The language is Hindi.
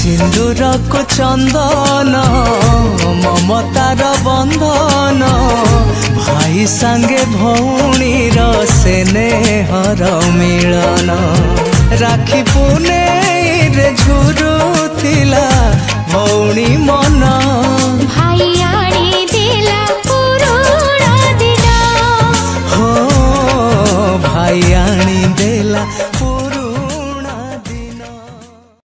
सिंदूर को चंदन ममतार बंधन भाई संगे भौणी स्नेहर मिलन राखी पुने रे झुरुथिला भौणी मन